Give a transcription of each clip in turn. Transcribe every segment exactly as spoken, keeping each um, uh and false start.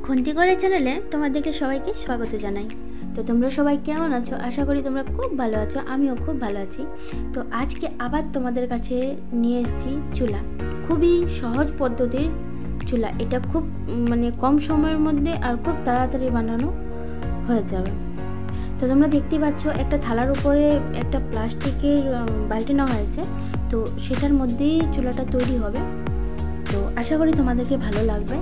খন্তি করে চ্যানেলে তোমাদেরকে সবাইকে স্বাগত জানাই। তো তোমরা সবাই কেমন আছো? আশা করি তোমরা খুব ভালো আছো, আমিও খুব ভালো আছি। তো আজকে আবার তোমাদের কাছে নিয়ে এসেছি চুলা, খুবই সহজ পদ্ধতির চুলা। এটা খুব মানে কম সময়ের মধ্যে আর খুব তাড়াতাড়ি বানানো হয়ে যাবে। তো তোমরা দেখতে পাচ্ছ একটা থালার উপরে একটা প্লাস্টিকের বালতি নেওয়া হয়েছে, তো সেটার মধ্যেই চুলাটা তৈরি হবে। তো আশা করি তোমাদেরকে ভালো লাগবে।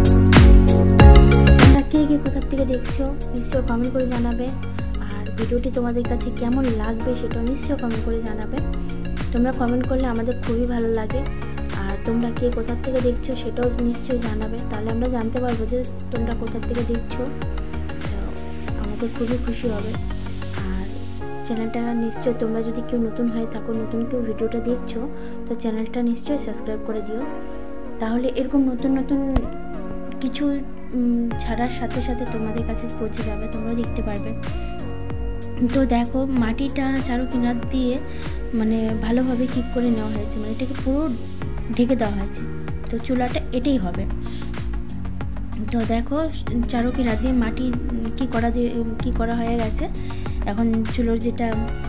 তোমরা কে কে কোথার থেকে দেখছো নিশ্চয় কমেন্ট করে জানাবে, আর ভিডিওটি তোমাদের কাছে কেমন লাগবে সেটাও নিশ্চয় কমেন্ট করে জানাবে। তোমরা কমেন্ট করলে আমাদের খুবই ভালো লাগে, আর তোমরা কে কোথার থেকে দেখছো সেটাও নিশ্চয়ই জানাবে, তাহলে আমরা জানতে পারবো যে তোমরা কোথার থেকে দেখছো। আমাদের খুবই খুশি হবে। আর চ্যানেলটা নিশ্চয় তোমরা যদি কেউ নতুন হয়ে থাকো, নতুন কেউ ভিডিওটা দেখছো, তো চ্যানেলটা নিশ্চয়ই সাবস্ক্রাইব করে দিও, তাহলে এরকম নতুন নতুন কিছু ছাড়ার সাথে সাথে তোমাদের কাছে পৌঁছে যাবে, তোমরাও দেখতে পারবে। তো দেখো মাটিটা চারো কিনার দিয়ে মানে ভালোভাবে ঠিক করে নেওয়া হয়েছে, মানে এটাকে পুরো ঢেকে দেওয়া হয়েছে। তো চুলাটা এটাই হবে। তো দেখো চারো কিনার দিয়ে মাটি কি করা দিয়ে কি করা হয়ে গেছে। এখন চুলোর যেটা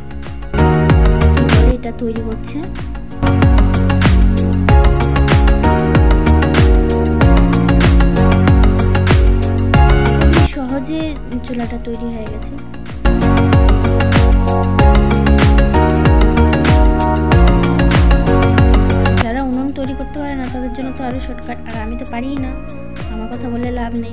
এটা তৈরি হচ্ছে। সহজে চুলাটা তৈরি হয়ে গেছে। যারা উনুন তৈরি করতে পারে না তাদের জন্য তো আরো শর্টকাট, আর আমি তো পারিই না, আমার কথা বলে লাভ নেই।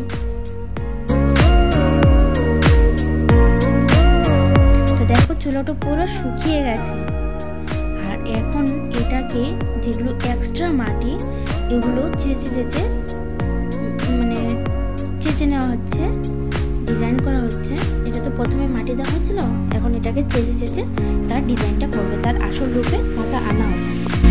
তো দেখো চুলাটা পুরো শুকিয়ে গেছে, আর এখন এটাকে যেগুলো এক্সট্রা মাটি এগুলো চেঁচে চেঁচে মানে চেঁচে নেওয়া হচ্ছে, ডিজাইন করা হচ্ছে। এটা তো প্রথমে মাটি দেওয়া হয়েছিল, এখন এটাকে চেঁচে চেঁচে তার ডিজাইনটা করবে, তার আসল রূপে মাথা আনা হবে।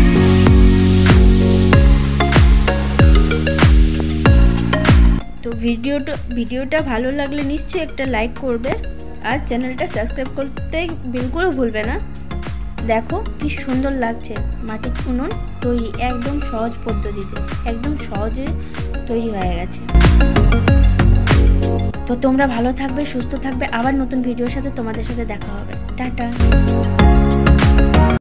তো ভিডিওটা ভিডিওটা ভালো লাগলে নিশ্চয়ই একটা লাইক করবে, আর চ্যানেলটা সাবস্ক্রাইব করতে বিলকুল ভুলবে না। দেখো কি সুন্দর লাগছে, মাটির উনুন তৈরি একদম সহজ পদ্ধতিতে, একদম সহজে তৈরি হয়ে গেছে। তো তোমরা ভালো থাকবে, সুস্থ থাকবে, আবার নতুন ভিডিওর সাথে তোমাদের সাথে দেখা হবে। টাটা।